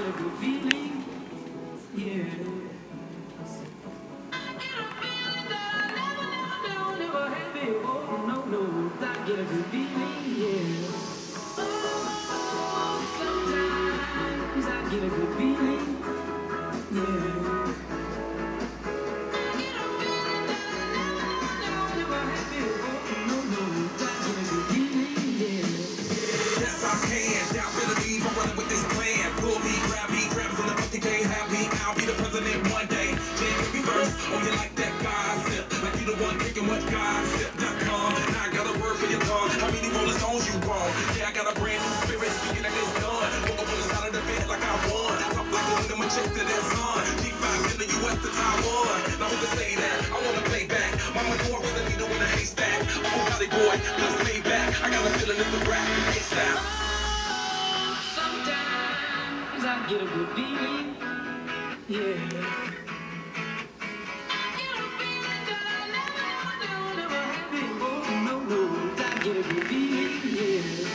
get a good feeling. Yeah. Never had it. Oh, no, no. I get a good feeling. Yeah. Oh, sometimes I get a good feeling. Yeah. I'll be the president one day. Jam every verse. Oh, you like that gossip? Like you the one picking what gossip.com. Now I got a word for your tongue. How many Rolling Stones you want? Yeah, I got a brand new spirit speaking like it's done. Woke up on the side of the bed like I won. Talk like a nigga, my check to that son. G5 in the US to Taiwan. Now who can say that? I wanna play back. Mama knew I was a needle in a haystack. Oh, Valley boy, let's lay back. I got a feeling it's a rap. ASAP. Sometimes I get a good feeling. Yeah. Never have it. Oh, no, no. I get a good feeling. Yeah.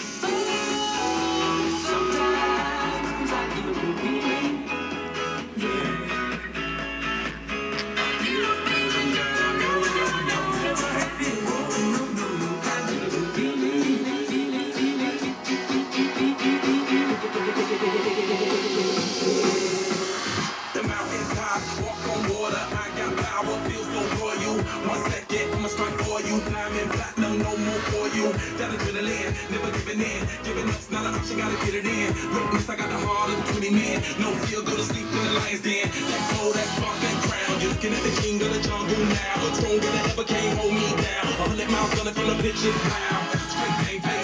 Oh, sometimes I get a good feeling. Yeah. Never have it. Oh, no, no. I get a good feeling. The mountains high, walk on water. I got power, feel so royal. 1 second, I'ma strike for you. Diamond, platinum, no more for you. That adrenaline, never giving in. Giving up's not an option, gotta get it in. Witness, I got the heart of 20 men. No fear, go to sleep in the lion's den. That gold, that spark, that crown. You're looking at the king of the jungle now. Stronger than ever, can't hold me down. 100 miles running from the bitches now. Straight bang, bang.